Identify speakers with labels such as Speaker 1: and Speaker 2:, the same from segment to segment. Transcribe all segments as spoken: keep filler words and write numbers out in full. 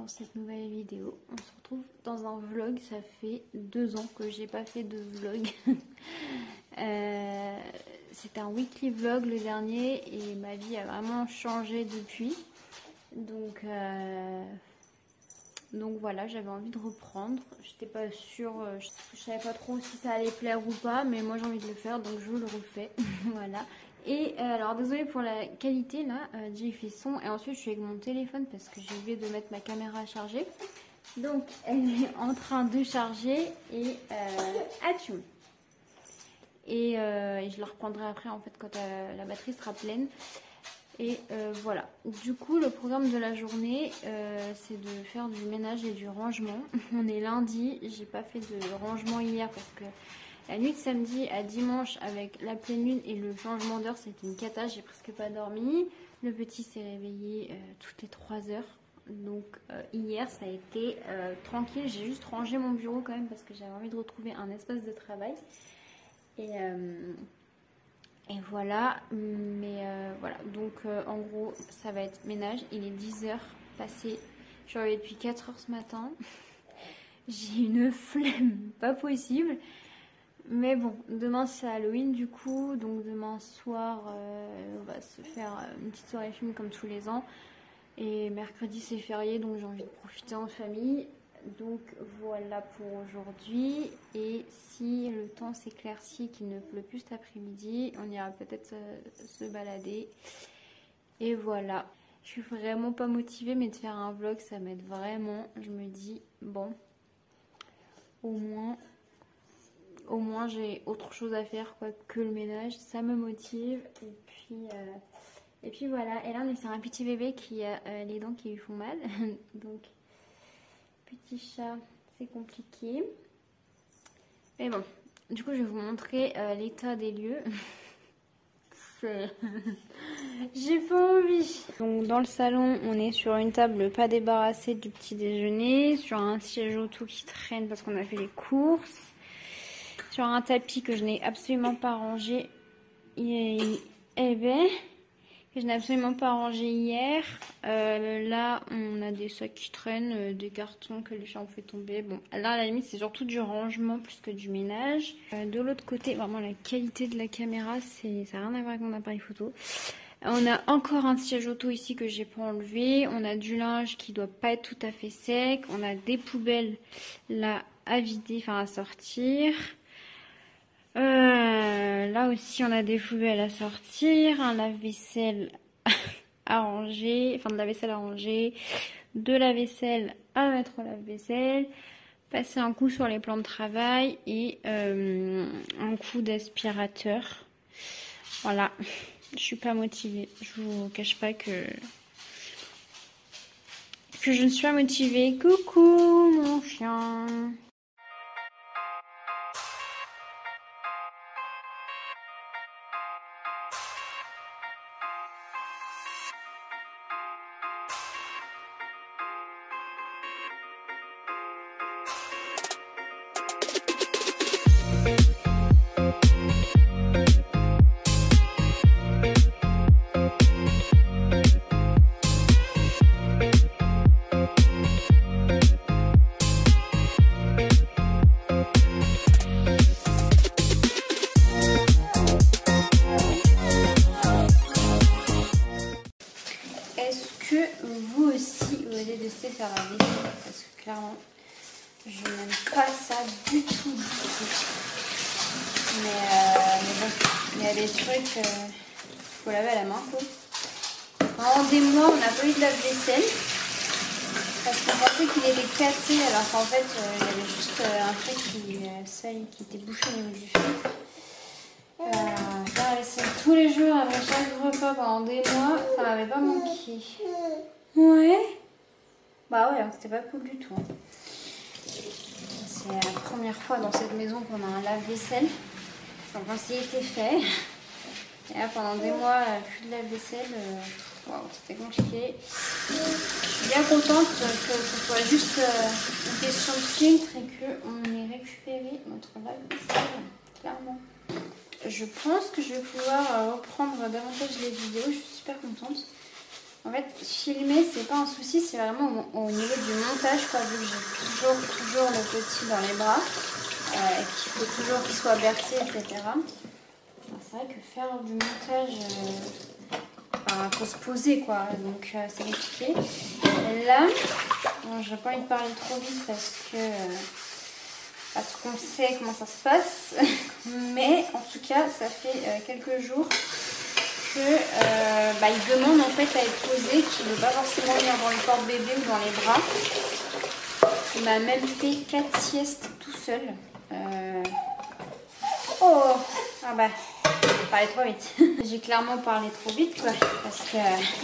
Speaker 1: cette nouvelle vidéo. On se retrouve dans un vlog, ça fait deux ans que j'ai pas fait de vlog. euh, C'était un weekly vlog le dernier et ma vie a vraiment changé depuis. Donc, euh, donc voilà, j'avais envie de reprendre. J'étais pas sûre, je, je savais pas trop si ça allait plaire ou pas, mais moi j'ai envie de le faire donc je le refais. Voilà. Et euh, alors désolée pour la qualité là, euh, j'ai fait son et ensuite je suis avec mon téléphone parce que j'ai oublié de mettre ma caméra à charger. Donc elle est en train de charger et euh, atchoum. Et, euh, et je la reprendrai après en fait quand euh, la batterie sera pleine. Et euh, voilà, du coup le programme de la journée euh, c'est de faire du ménage et du rangement. On est lundi, j'ai pas fait de rangement hier parce que la nuit de samedi à dimanche avec la pleine lune et le changement d'heure c'était une cata, j'ai presque pas dormi. Le petit s'est réveillé euh, toutes les trois heures. Donc euh, hier ça a été euh, tranquille, j'ai juste rangé mon bureau quand même parce que j'avais envie de retrouver un espace de travail. Et, euh, et voilà, mais euh, voilà, donc euh, en gros ça va être ménage, il est dix heures passé, je suis arrivée depuis quatre heures ce matin. J'ai une flemme pas possible. Mais bon, demain c'est Halloween du coup, donc demain soir euh, on va se faire une petite soirée film comme tous les ans. Et mercredi c'est férié donc j'ai envie de profiter en famille. Donc voilà pour aujourd'hui. Et si le temps s'éclaircit, qu'il ne pleut plus cet après-midi, on ira peut-être se, se balader. Et voilà. Je suis vraiment pas motivée mais de faire un vlog ça m'aide vraiment. Je me dis bon, au moins... Au moins j'ai autre chose à faire quoi, que le ménage, ça me motive. Et puis, euh, et puis voilà, et là on est sur un petit bébé qui a euh, les dents qui lui font mal. Donc petit chat, c'est compliqué. Mais bon, du coup je vais vous montrer euh, l'état des lieux. J'ai pas envie. Donc dans le salon on est sur une table pas débarrassée du petit déjeuner, sur un siège auto qui traîne parce qu'on a fait les courses. Sur un tapis que je n'ai absolument pas rangé eh ben, que je n'ai absolument pas rangé hier. Euh, là, on a des sacs qui traînent, euh, des cartons que les chats ont fait tomber. Bon, là, à la limite, c'est surtout du rangement plus que du ménage. Euh, de l'autre côté, vraiment, la qualité de la caméra, c'est ça n'a rien à voir avec mon appareil photo. On a encore un siège auto ici que j'ai pas enlevé. On a du linge qui doit pas être tout à fait sec. On a des poubelles là à vider, enfin à sortir. Euh, là aussi on a des poubelles à sortir, un lave-vaisselle à ranger, enfin de la vaisselle à ranger, de la vaisselle à mettre au lave-vaisselle, passer un coup sur les plans de travail et euh, un coup d'aspirateur. Voilà, je suis pas motivée, je vous cache pas que que je ne suis pas motivée. Coucou mon chien. Faire la vaisselle parce que clairement je n'aime pas ça du tout, du tout. Mais, euh, mais bon, il y a des trucs il euh, faut laver à la main quoi. Pendant des mois on n'a pas eu de lave-vaisselle parce qu'on pensait qu'il était cassé alors qu'en fait euh, il y avait juste euh, un truc qui, euh, ça, qui était bouché au niveau du feu. Euh, faire la vaisselle tous les jours avant chaque repas pendant des mois, ça m'avait pas manqué. Ouais. Bah ouais, c'était pas cool du tout. C'est la première fois dans cette maison qu'on a un lave-vaisselle. Donc on s'y était fait. Et là pendant des mois, plus de lave-vaisselle. Waouh, wow, c'était compliqué. Je suis bien contente que ce soit juste une question de filtre et qu'on ait récupéré notre lave-vaisselle, clairement. Je pense que je vais pouvoir reprendre davantage les vidéos. Je suis super contente. En fait, filmer, c'est pas un souci, c'est vraiment au, au niveau du montage, quoi, vu que j'ai toujours, toujours le petit dans les bras, euh, qu'il faut toujours qu'il soit bercé, et cetera. C'est vrai que faire du montage, euh, enfin, faut se poser, quoi, donc euh, c'est compliqué. Et là, bon, j'ai pas envie de parler trop vite parce que euh, parce qu'on sait comment ça se passe, mais en tout cas, ça fait euh, quelques jours que euh, bah, il demande en fait à être posé, qu'il ne veut pas forcément venir dans le porte-bébé ou dans les bras. Il m'a même fait quatre siestes tout seul. Euh... Oh, ah bah, j'ai parlé trop vite. J'ai clairement parlé trop vite, quoi, parce que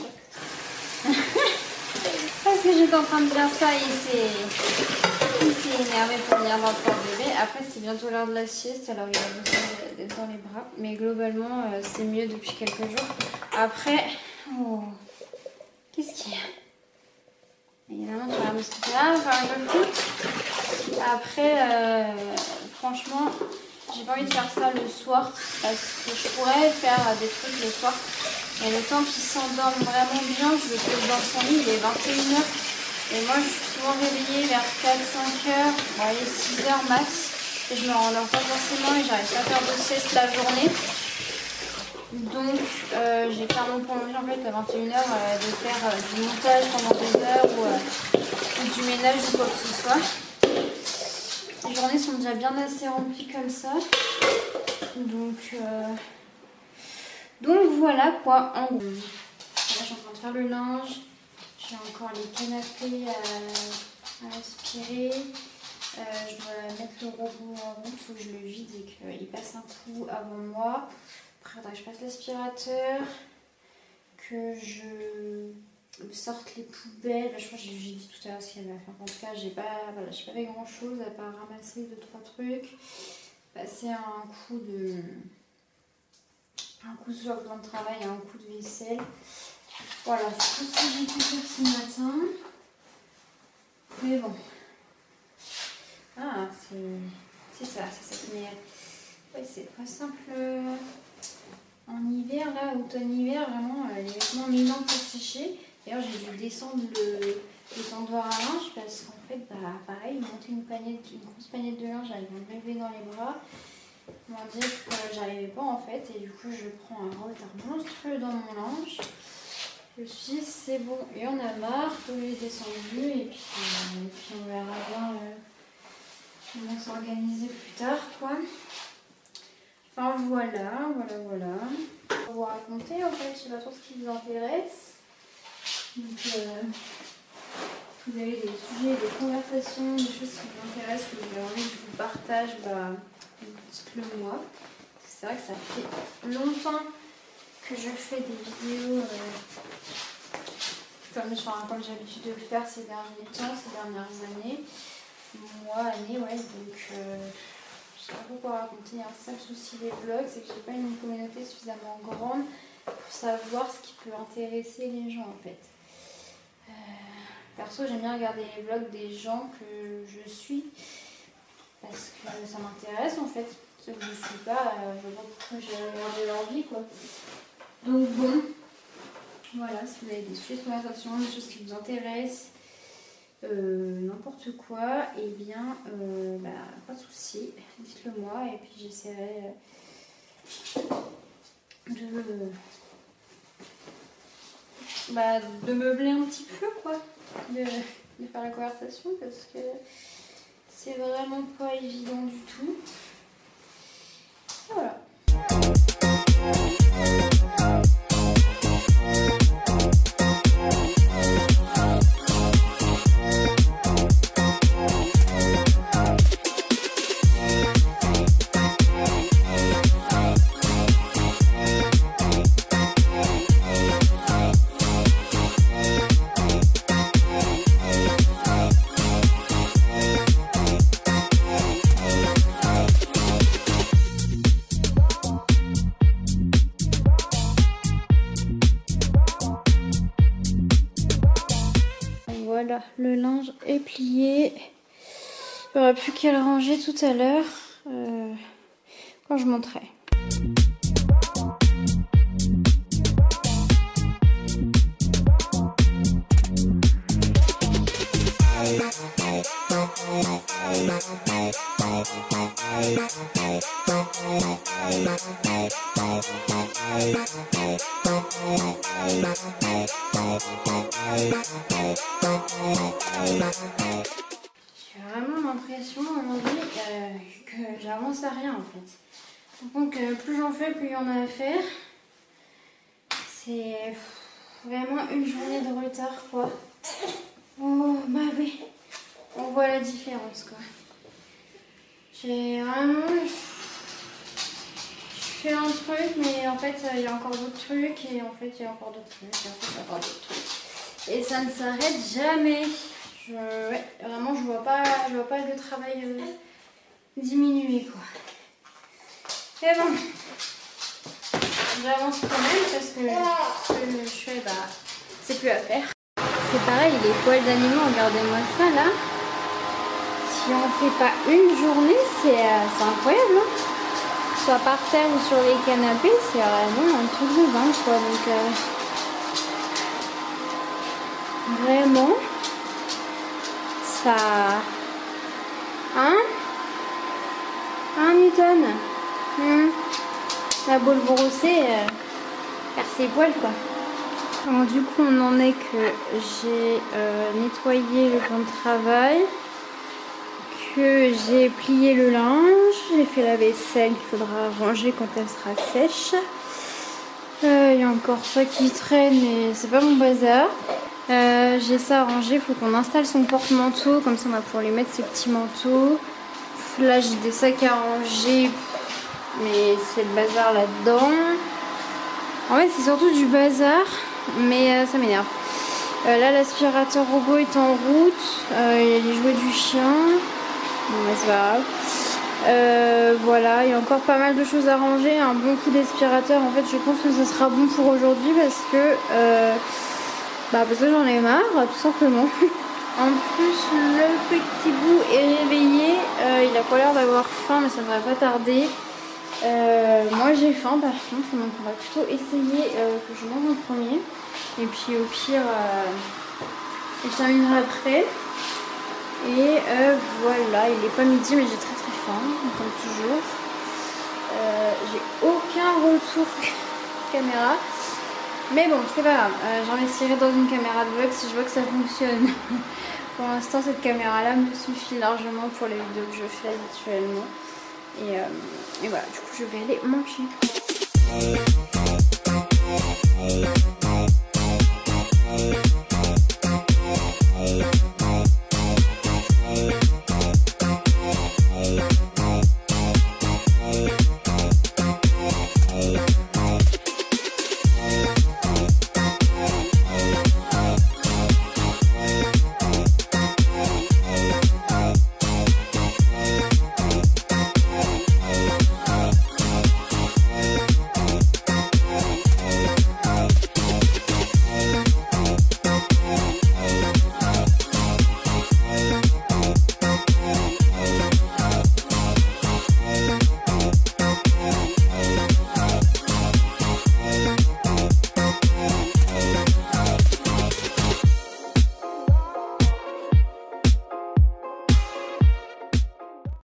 Speaker 1: parce que j'étais en train de dire ça et c'est il s'est énervé pour venir dans le porte-bébé. Après, c'est bientôt l'heure de la sieste, alors il a besoin d'être dans les bras. Mais globalement, euh, c'est mieux depuis quelques jours. Après, oh, qu'est-ce qu'il y a? Évidemment, tu vas me dire, ah, faire un jeu foot. Après, euh, franchement, j'ai pas envie de faire ça le soir parce que je pourrais faire des trucs le soir. Mais le temps qu'il s'endorme vraiment bien, je le pose dans son lit, il est vingt et une heures. Et moi, je suis souvent réveillée vers quatre cinq heures, bon, allez, six heures max. Et je me rendors pas forcément et j'arrive pas à faire de sieste la journée. Donc, euh, j'ai clairement pas envie en fait à vingt et une heures euh, de faire euh, du montage pendant deux heures ou, euh, ou du ménage ou quoi que ce soit. Les journées sont déjà bien assez remplies comme ça. Donc, euh, donc voilà quoi, en gros. Là, je suis en train de faire le linge. J'ai encore les canapés à, à aspirer. Euh, je dois mettre le robot en route, il faut que je le vide et qu'il passe un coup avant moi. Après, il faudra que je passe l'aspirateur, que je sorte les poubelles. Je crois que j'ai dit tout à l'heure ce qu'il y avait à faire. En tout cas, j'ai pas, voilà, j'ai pas fait grand chose à part ramasser deux trois trucs, passer un coup de, un coup sur le plan de travail et un coup de vaisselle. Voilà, c'est tout ce que j'ai pu faire ce matin. Mais bon. Ah, c'est ça, c'est ça. Mais ouais, c'est pas simple. En hiver, là, automne-hiver, vraiment, les vêtements mille ans pour sécher. D'ailleurs, j'ai dû descendre le, le tendoir à linge parce qu'en fait, bah, pareil, monter une, panette, une grosse panette de linge, j'arrive à me lever dans les bras. On va dire que j'arrivais pas en fait, et du coup, je prends un retard monstrueux dans mon linge. Je me suis dit, c'est bon, et on a marre, tout est descendu, et puis, euh, et puis on verra bien euh, comment s'organiser plus tard, quoi. Enfin voilà, voilà, voilà. Pour vous raconter, en fait, je sais pas trop ce qui vous intéresse. Donc, euh, vous avez des sujets, des conversations, des choses qui vous intéressent, que vous avez envie que je vous partage, bah, dites-le moi. C'est vrai que ça fait longtemps que je fais des vidéos euh, comme, enfin, comme j'ai l'habitude de le faire ces derniers temps, ces dernières années. Mois, années, ouais, donc euh, je sais pas trop quoi raconter. Il y a un seul souci des vlogs, c'est que j'ai pas une communauté suffisamment grande pour savoir ce qui peut intéresser les gens en fait. Euh, perso, j'aime bien regarder les vlogs des gens que je suis parce que ça m'intéresse en fait. Ceux que je suis pas, euh, je vois pas pourquoi j'ai regardé leur vie quoi. Donc bon, voilà, si vous avez des sujets de conversation, des choses qui vous intéressent, euh, n'importe quoi, et eh bien, euh, bah, pas de souci, dites-le moi, et puis j'essaierai euh, de, bah, de meubler un petit peu, quoi, de, de faire la conversation, parce que c'est vraiment pas évident du tout. Voilà. Voilà, le linge est plié. Il n'y aura plus qu'à le ranger tout à l'heure euh, quand je monterai. J'ai vraiment l'impression aujourd'hui euh, que j'avance à rien en fait. Donc euh, plus j'en fais, plus il y en a à faire. C'est vraiment une journée de retard quoi. Oh bah oui, on voit la différence quoi. J'ai vraiment... Je fais un truc mais en fait il y a encore d'autres trucs et en fait il y a encore d'autres trucs et en fait il y a encore d'autres trucs. Et ça ne s'arrête jamais. Je, ouais, vraiment je vois pas, je vois pas le travail euh, diminuer quoi. Et bon, j'avance quand même parce que ce que je fais, bah, c'est plus à faire. C'est pareil, les poils d'animaux, regardez-moi ça là. Si on fait pas une journée, c'est euh, incroyable. Hein, soit par terre ou sur les canapés, c'est vraiment un truc de dingue quoi. Donc euh, vraiment, ça... Hein Hein Newton hmm. La boule brossée, euh, faire ses poils quoi. Alors du coup on en est que j'ai euh, nettoyé le plan de travail, que j'ai plié le linge, j'ai fait la vaisselle qu'il faudra ranger quand elle sera sèche. Il euh, y a encore ça qui traîne mais c'est pas mon bazar. Euh, j'ai ça à ranger, il faut qu'on installe son porte-manteau, comme ça on va pouvoir lui mettre ses petits manteaux. Là j'ai des sacs à ranger, mais c'est le bazar là-dedans. En fait c'est surtout du bazar, mais euh, ça m'énerve. Euh, là l'aspirateur robot est en route, euh, il y a les jouets du chien, bon bah c'est pas grave. Euh, voilà, il y a encore pas mal de choses à ranger, un bon coup d'aspirateur. En fait je pense que ce sera bon pour aujourd'hui parce que... Euh, Bah parce que j'en ai marre, tout simplement. En plus, le petit bout est réveillé. Euh, il a pas l'air d'avoir faim, mais ça devrait pas tarder. Euh, moi j'ai faim par contre, donc on va plutôt essayer euh, que je mange en premier. Et puis au pire, euh, je terminerai après. Et euh, voilà, il est pas midi, mais j'ai très très faim, comme toujours. Euh, j'ai aucun retour caméra. Mais bon, c'est pas grave, euh, j'investirai dans une caméra de vlog si je vois que ça fonctionne. Pour l'instant, cette caméra-là me suffit largement pour les vidéos que je fais habituellement. Et, euh, et voilà, du coup, je vais aller manger.